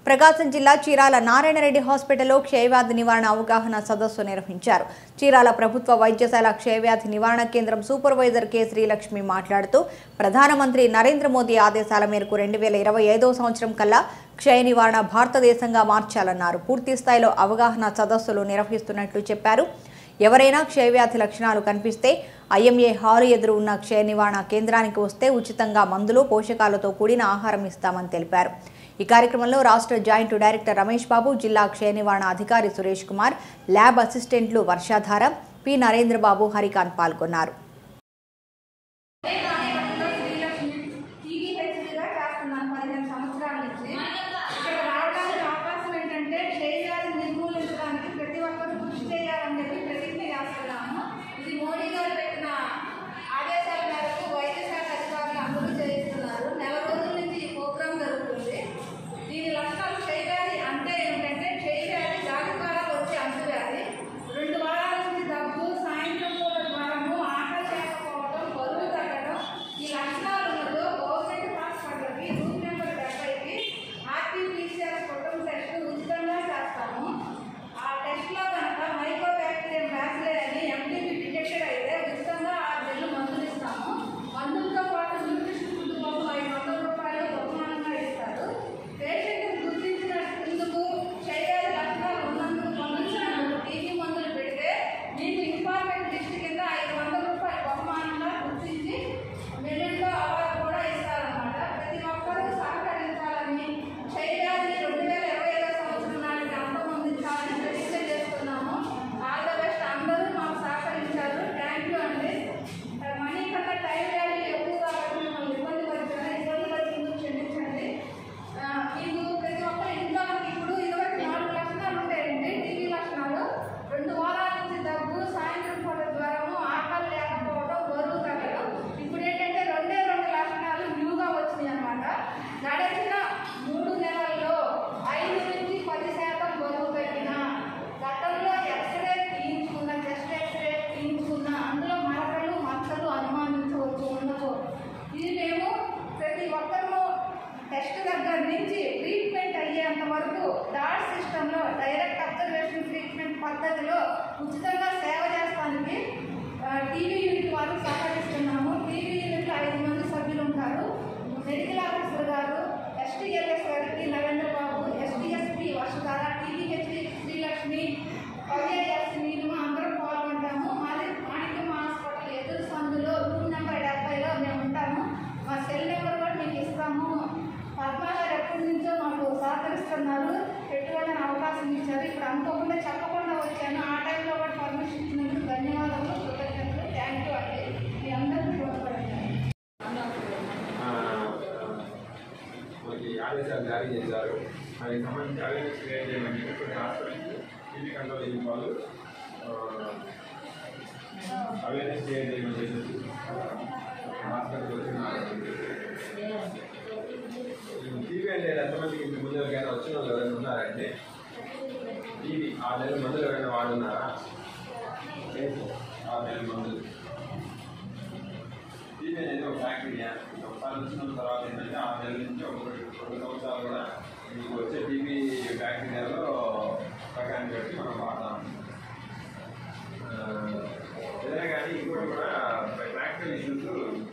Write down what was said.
ప్రకాశం జిల్లా చీరాల నారాయణరెడ్డి హాస్పిటల్లో క్షయవ్యాధి నివారణ అవగాహన సదస్సు నిర్వహించారు. చీరాల ప్రభుత్వ వైద్యశాల క్షయవ్యాధి నివారణ కేంద్రం సూపర్వైజర్ కె శ్రీలక్ష్మి మాట్లాడుతూ ప్రధానమంత్రి నరేంద్ర మోదీ ఆదేశాల మేరకు 2025వ సంవత్సరం కల్లా క్షయ నివారణ భారతదేశంగా మార్చాలన్నారు. పూర్తి స్థాయిలో అవగాహన సదస్సులు నిర్వహిస్తున్నట్లు చెప్పారు. ఎవరైనా క్షయవ్యాధి లక్షణాలు కనిపిస్తే ఐఎంఏ హాలు ఎదురు ఉన్న క్షయ నివారణ కేంద్రానికి వస్తే ఉచితంగా మందులు, పోషకాలతో కూడిన ఆహారం ఇస్తామని తెలిపారు. ఈ కార్యక్రమంలో రాష్ట్ర జాయింట్ డైరెక్టర్ రమేష్ బాబు, జిల్లా క్షయ నివారణ అధికారి సురేష్ కుమార్, ల్యాబ్ అసిస్టెంట్లు వర్షాధార, పి నరేంద్రబాబు, హరికాంత్ పాల్గొన్నారు. డాట్ సిస్టంలో డైరెక్ట్ అబ్జర్వేషన్ ట్రీట్మెంట్ పద్ధతిలో ఉచితంగా సేవ చేస్తానికి టీవీ యూనిట్ వారు సహకరిస్తున్నాము. టీవీ యూనిట్లో 5 మంది సభ్యులు ఉంటారు. మెడికల్ ఆఫీసర్ గారు, ఎస్టీఎల్ఎస్ గారికి నరేంద్రబాబు, ఎస్టీఎస్పీ వర్షధార, టీవీహెచ్పి శ్రీలక్ష్మి, పవిఎస్ నీలిమ అందరం పాల్గొంటాము. మాది మాణిక్యం హాస్పిటల్ ఎదురు సందులో రూమ్ నెంబర్ 70లో మేము ఉంటాము. మా సెల్ నెంబర్ కూడా మీకు ఇస్తాము. పద్మాగారు ఎప్పటి నుంచో మాకు సహకరిస్తున్నారు, ఎటువంటి అవకాశం ఇచ్చారు. ఇప్పుడు అనుకోకుండా చెప్పకుండా వచ్చాను. ఆ టైంలో కూడా పర్మిషన్ ఇచ్చినందుకు ధన్యవాదాలు, కృతజ్ఞతలు, థ్యాంక్ యూ అండి. మీ అందరికీ తోడ్పడండి. మనకి ఆదేశాలు జారీ చేశారు. దానికి సంబంధించి అవేర్నెస్ క్రియేట్ చేయమని చెప్పి హాస్పిటల్కి టీవీ కంట్రోల్ చేసిన వాళ్ళు అవేర్నెస్ క్రియేట్ చేయమని చెప్పేసి హాస్పిటల్కి వచ్చిన టీవీ అంటే ఎంతమందికి ఇంటి ముందు ఎవరికైనా వచ్చిన వాళ్ళు ఎవరైనా ఉన్నారంటే టీవీ 6 నెలల మందులు ఎవరైనా వాడున్నారా? 6 నెలల మందులు. టీవీ అనేది ఒక బ్యాక్టీరియా. ఒకసారి వచ్చిన తర్వాత ఏంటంటే 6 నెలల నుంచి 2 సంవత్సరాలు కూడా మీకు వచ్చే టీవీ బ్యాక్టీరియాలో రకాన్ని బట్టి మనం వాడతాం. ఏదైనా కానీ ఇంకోటి కూడా ప్రాక్టికల్ ఇష్యూస్